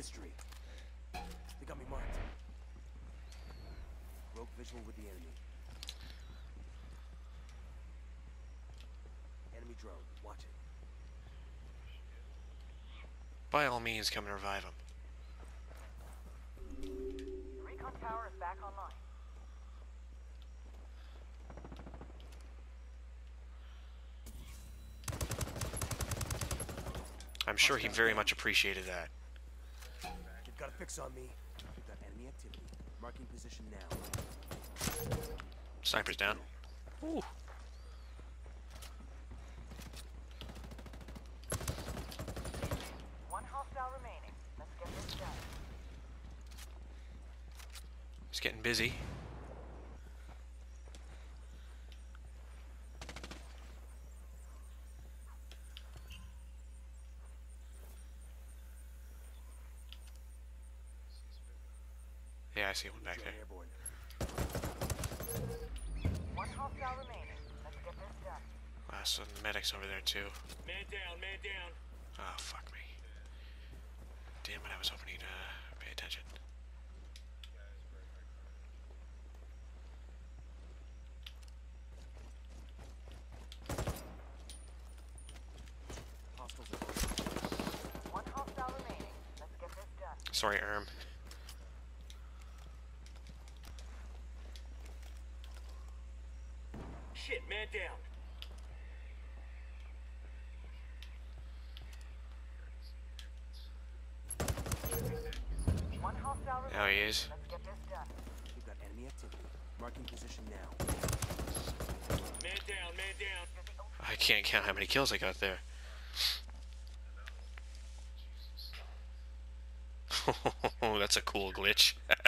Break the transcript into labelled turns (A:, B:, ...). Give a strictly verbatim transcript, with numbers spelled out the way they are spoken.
A: history. They got me marked. Broke visual with the enemy. Enemy drone. Watch it.
B: By all means, come and revive him.
C: The recon tower is back online.
B: I'm sure he very much appreciated that.
A: They've got a fix on me. We've got enemy activity. Marking position now.
B: Sniper's down. Ooh.
C: One hostile remaining. Let's get this done.
B: He's getting busy. Yeah, I see one back there.
A: Airborne.
C: One hostile remaining. Let's get this done.
B: Wow, so the medic's over there too.
D: Man down, man down.
B: Oh, fuck me. Damn it, I was hoping he'd uh, pay attention.
A: Hostiles are
C: One hostile remaining. Let's get this done.
B: Sorry, Erm.
D: Shit, man down.
C: One hostile remaining.
B: There he is.
C: Let's get this done.
A: We've got enemy activity. Marking position now.
D: Man down, man down.
B: I can't count how many kills I got there. That's a cool glitch.